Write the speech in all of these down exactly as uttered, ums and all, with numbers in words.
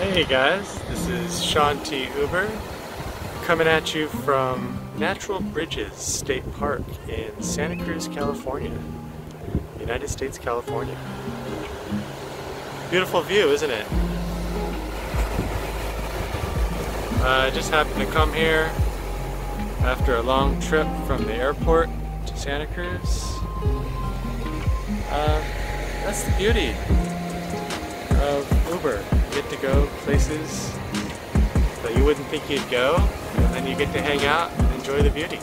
Hey guys, this is Sean T. Uber coming at you from Natural Bridges State Park in Santa Cruz, California, United States, California. Beautiful view, isn't it? I uh, just happened to come here after a long trip from the airport to Santa Cruz. Uh, that's the beauty of Uber. You get to go places that you wouldn't think you'd go, and then you get to hang out and enjoy the beauty.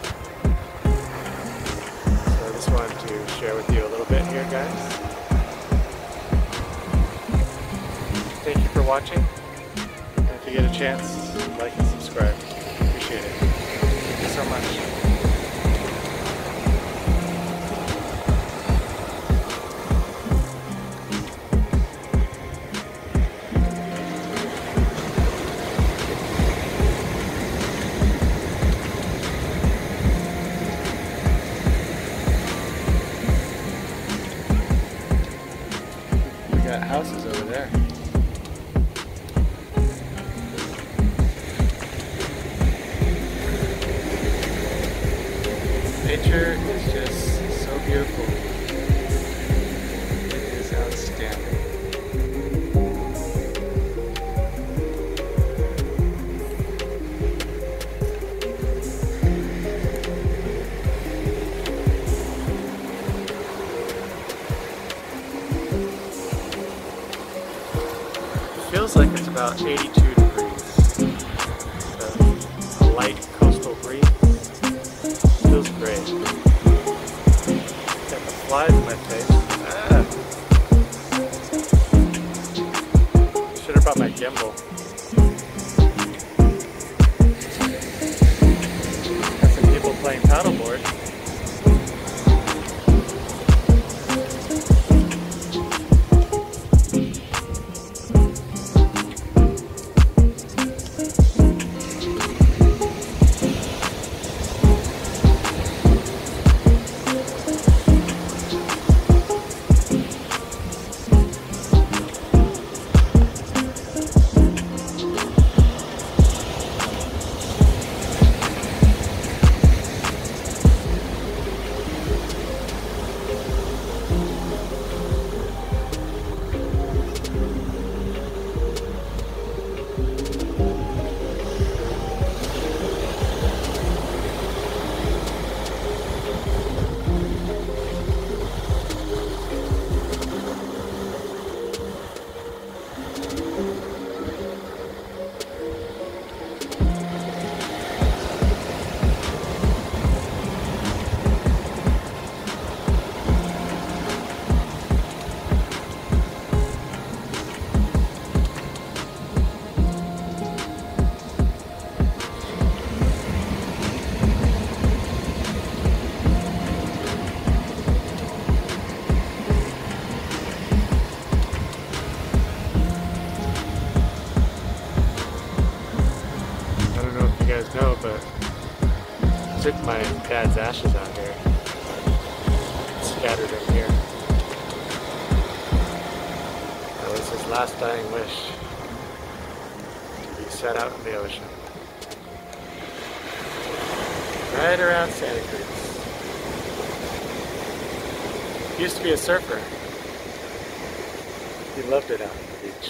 So I just wanted to share with you a little bit here, guys. Thank you for watching. And if you get a chance, like and subscribe. Appreciate it. Thank you so much. Got houses over there. Nature is just so beautiful. It is outstanding. Feels like it's about eighty-two degrees. So a light coastal breeze. Feels great. Got the flies in my face. Ah. Should have brought my gimbal. Got some people playing paddleboard. You guys know, but I took my dad's ashes out here, scattered them here. That was his last dying wish, to be set out in the ocean. Right around Santa Cruz. He used to be a surfer. He loved it out on the beach.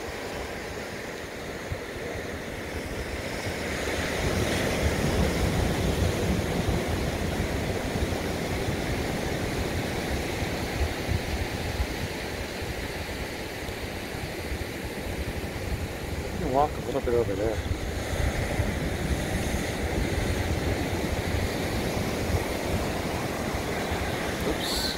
Walk a little bit over there. Oops.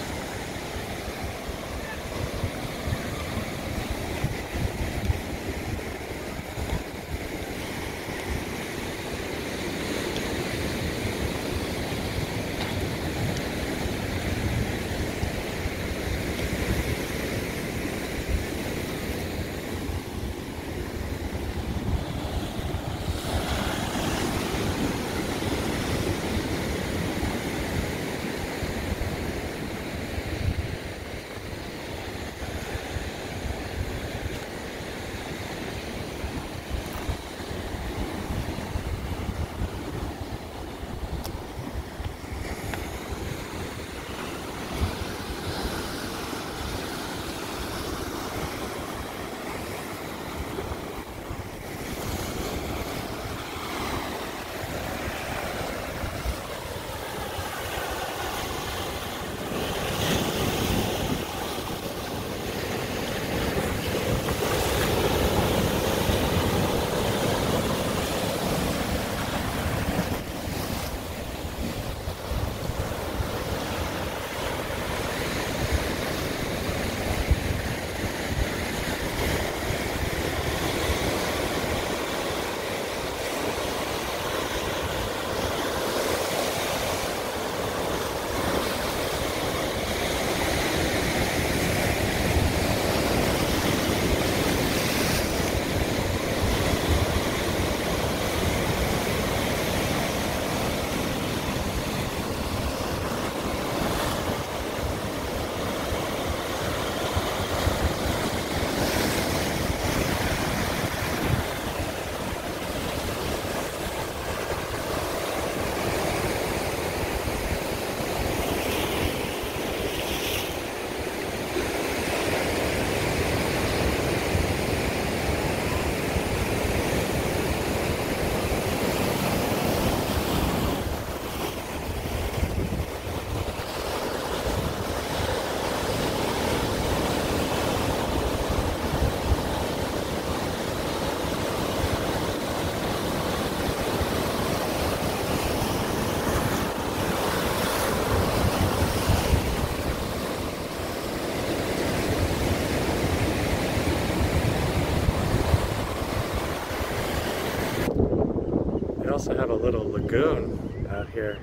also have a little lagoon out here.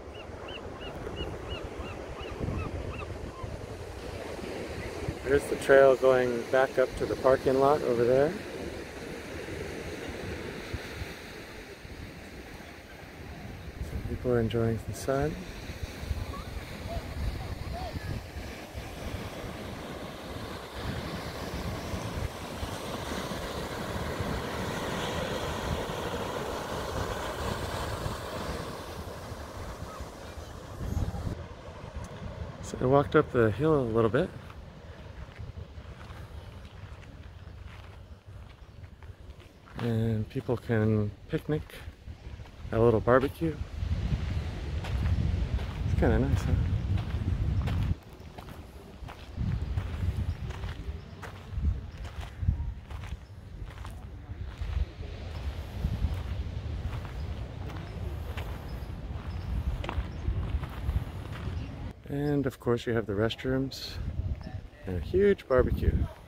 There's the trail going back up to the parking lot over there. Some people are enjoying the sun. So I walked up the hill a little bit. And people can picnic, have a little barbecue. It's kind of nice, huh? And of course you have the restrooms and a huge barbecue.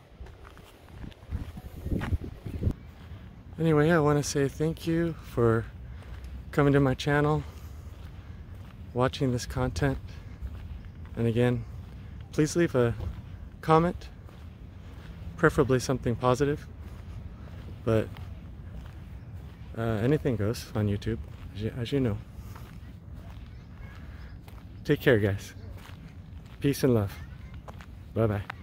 Anyway, I want to say thank you for coming to my channel, watching this content, and again, please leave a comment, preferably something positive, but uh, anything goes on YouTube, as you, as you know. Take care, guys. Peace and love. Bye-bye.